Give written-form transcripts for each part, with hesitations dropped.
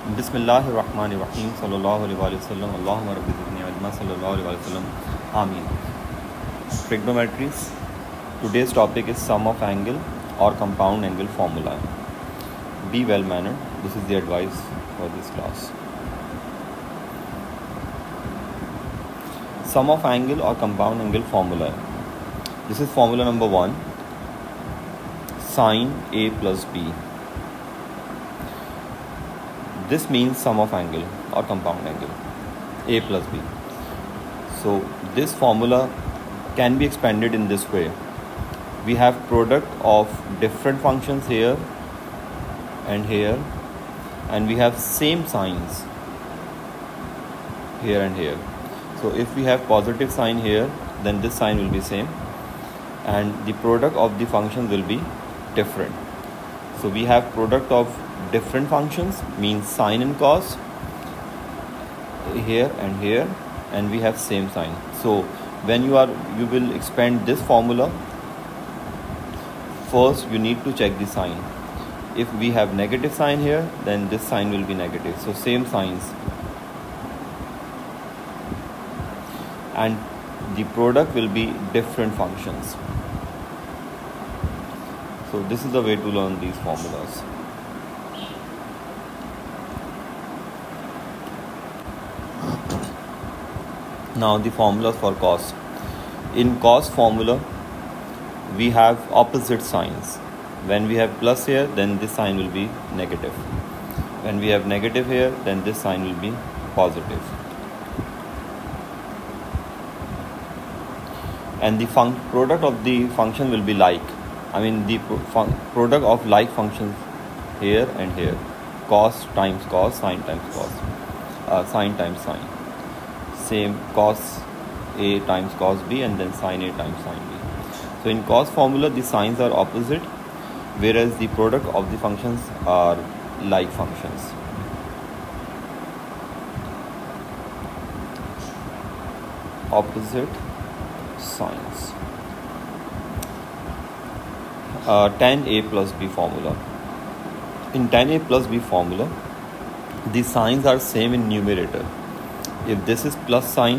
बिस्मिल्लाहिर्रहमानिर्रहीम सल्लल्लाहु अलैहि वसल्लम अल्लाहुम्मा रब्बि ज़िदनी इल्मा सल्लल्लाहु अलैहि वसल्लम आमीन. Trigonometry. Today's topic is sum of angle or compound angle formula. Be well mannered. This is the advice for this class. Sum of angle or compound angle formula. This is formula number 1. Sin A plus B. This means sum of angle or compound angle A plus B. So this formula can be expanded in this way. We have product of different functions here and here, and we have same signs here and here. So if we have positive sign here, then this sign will be same, and the product of the functions will be different. So we have product of different functions, means sine and cos here and here, and we have same sign. So when you will expand this formula, first you need to check the sign. If we have negative sign here, then this sign will be negative. So same signs, and the product will be different functions. So this is the way to learn these formulas. Now the formulas for cos. In cos formula, we have opposite signs. When we have plus here, then this sign will be negative. When we have negative here, then this sign will be positive. And the product of the function will be like. The product of like functions here and here. Cos times cos, sine times cos, sine times sine. Same cos A times cos B, and then sine A times sine B. So in cos formula, the signs are opposite, whereas the product of the functions are like functions. Opposite signs. Tan A plus B formula. In tan A plus B formula, the signs are same in numerator. If this is plus sign,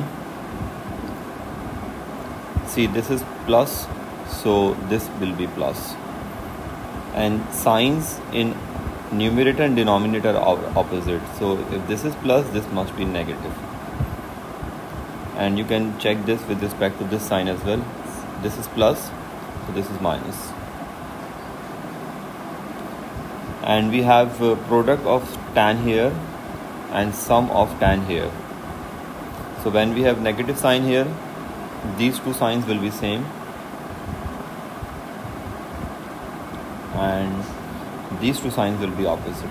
see this is plus, so this will be plus. And signs in numerator and denominator are opposite. So if this is plus, this must be negative. And you can check this with respect to this sign as well. This is plus, so this is minus. And we have product of tan here and sum of tan here. So when we have negative sign here, these two signs will be same, and these two signs will be opposite.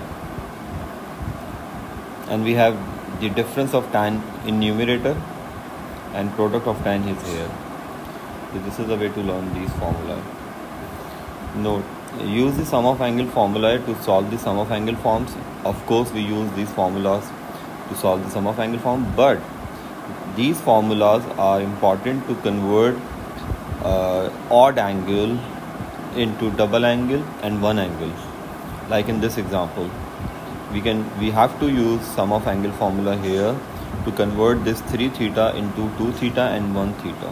And we have the difference of tan in numerator, and product of tan is here. So this is the way to learn these formula. Note, use the sum of angle formula to solve the sum of angle forms. Of course, we use these formulas to solve the sum of angle form, but these formulas are important to convert odd angle into double angle and one angle. Like in this example, we have to use sum of angle formula here to convert this 3 theta into 2 theta and 1 theta.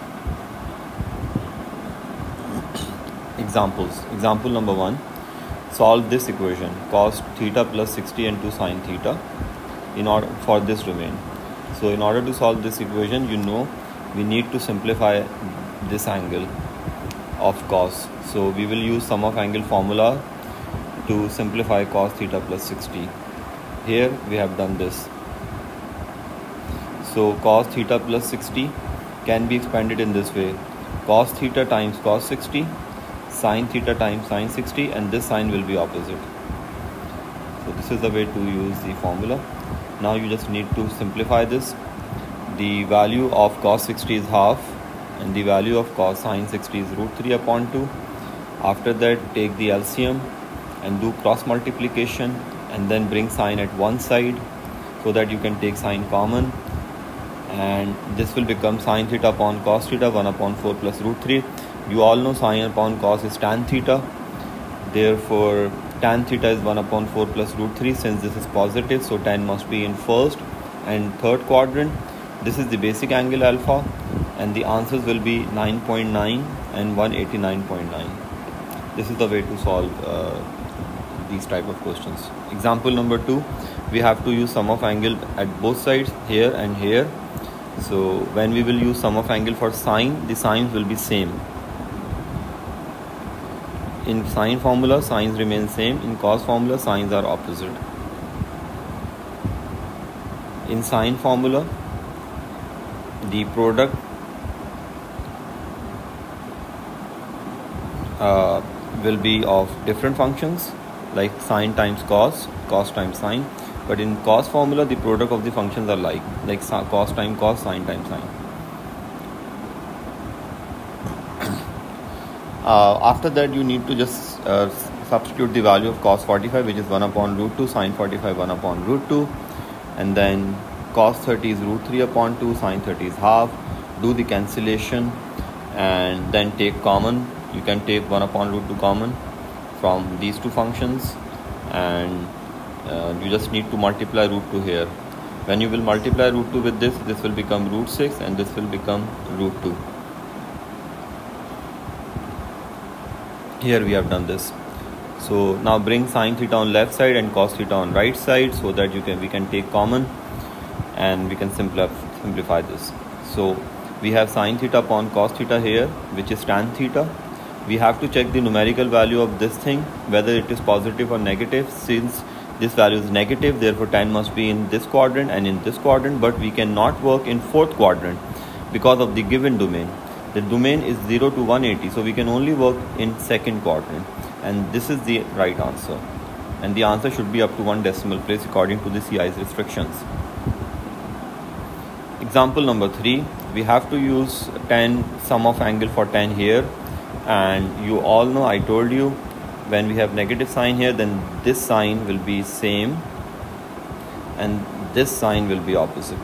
Examples. Example number 1. Solve this equation, cos theta plus 60 into sin theta, in order for this domain. So in order to solve this equation, we need to simplify this angle of cos. So we will use sum of angle formula to simplify cos theta plus 60. Here we have done this. So cos theta plus 60 can be expanded in this way. Cos theta times cos 60, sin theta times sin 60, and this sign will be opposite. So this is the way to use the formula. Now you just need to simplify this. The value of cos 60 is half, and the value of cos sin 60 is root 3 upon 2. After that, take the LCM and do cross multiplication, and then bring sin at one side so that you can take sin common, and this will become sin theta upon cos theta 1 upon 4 plus root 3. You all know sin upon cos is tan theta. Therefore tan theta is 1 upon 4 plus root 3. Since this is positive, so tan must be in first and third quadrant. This is the basic angle alpha, and the answers will be 9.9 and 189.9. This is the way to solve these type of questions. Example number 2, we have to use sum of angle at both sides, here and here. So when we will use sum of angle for sine, the signs will be same. In sine formula, signs remain same. In cos formula, signs are opposite. In sine formula, the product will be of different functions, like sine times cos, cos times sine. But in cos formula, the product of the functions are like cos times cos, sine times sine. After that, you need to just substitute the value of cos 45, which is 1 upon root 2, sine 45 1 upon root 2, and then cos 30 is root 3 upon 2, sine 30 is half. Do the cancellation and then take common. You can take 1 upon root 2 common from these two functions, and you just need to multiply root 2 here. When you will multiply root 2 with this will become root 6 and this will become root 2. Here we have done this. So now bring sine theta on left side and cos theta on right side, so that we can take common and we can simplify this. So we have sine theta upon cos theta here, which is tan theta. We have to check the numerical value of this thing, whether it is positive or negative. Since this value is negative, therefore tan must be in this quadrant and in this quadrant, but we cannot work in fourth quadrant because of the given domain. The domain is 0 to 180, so we can only work in second quadrant, and this is the right answer, and the answer should be up to 1 decimal place according to the CI's restrictions. Example number 3, we have to use tan sum of angle for tan here, and you all know, I told you, when we have negative sign here, then this sign will be same and this sign will be opposite.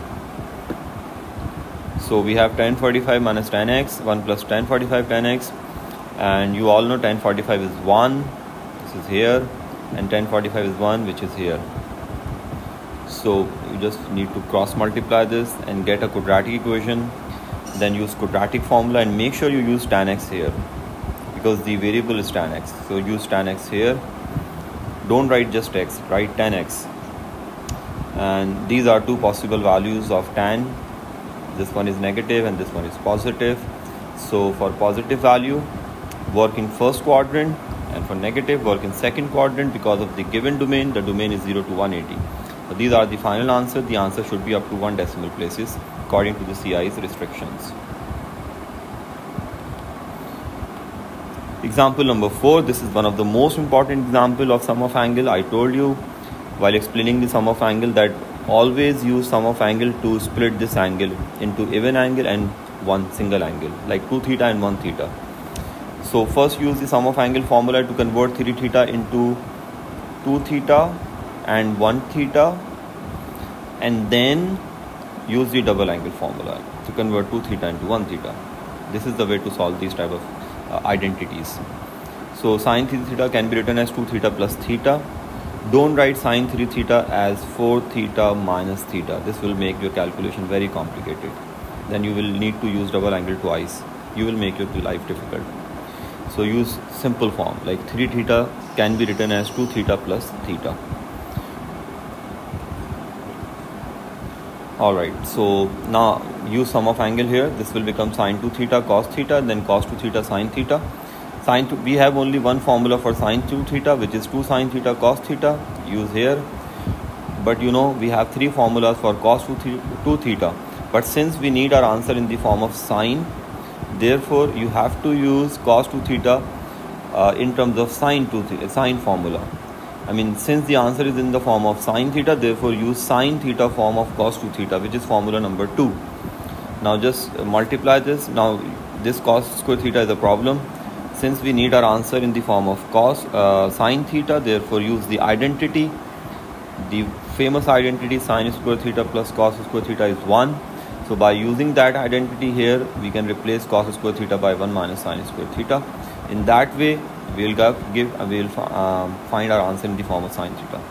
So we have tan 45 minus tan x, 1 plus tan 45 tan x, and you all know tan 45 is 1, this is here, and tan 45 is 1, which is here. So you just need to cross multiply this and get a quadratic equation, then use quadratic formula and make sure you use tan x here, because the variable is tan x. So use tan x here, don't write just x, write tan x, and these are two possible values of tan. This one is negative and this one is positive. So for positive value, work in first quadrant, and for negative, work in second quadrant. Because of the given domain, the domain is 0 to 180. So these are the final answer. The answer should be up to 1 decimal places according to the CI's restrictions. Example number 4, this is one of the most important example of sum of angle. I told you while explaining the sum of angle that always use sum of angle to split this angle into even angle and one single angle, like 2 theta and 1 theta. So first use the sum of angle formula to convert 3 theta into 2 theta and 1 theta, and then use the double angle formula to convert 2 theta into 1 theta. This is the way to solve these type of identities. So sine 3 theta can be written as 2 theta plus theta. Don't write sine 3 theta as 4 theta minus theta. This will make your calculation very complicated. Then you will need to use double angle twice. You will make your life difficult. So use simple form, like 3 theta can be written as 2 theta plus theta. Alright, so now use sum of angle here. This will become sine 2 theta cos theta, then cos 2 theta sine theta. We have only one formula for sine 2 theta, which is 2 sine theta cos theta. Use here. But you know, we have 3 formulas for cos 2 theta. But since we need our answer in the form of sine, therefore you have to use cos 2 theta in terms of sine formula. I mean, since the answer is in the form of sine theta, therefore use sine theta form of cos 2 theta, which is formula number 2. Now just multiply this. Now this cos square theta is a problem. Since we need our answer in the form of sine theta, therefore use the identity. The famous identity sine square theta plus cos square theta is 1. So by using that identity here, we can replace cos square theta by 1 minus sine square theta. In that way, find our answer in the form of sine theta.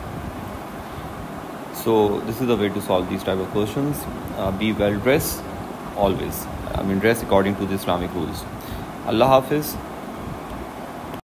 So this is the way to solve these type of questions. Be well dressed always. Dress according to the Islamic rules. Allah Hafiz.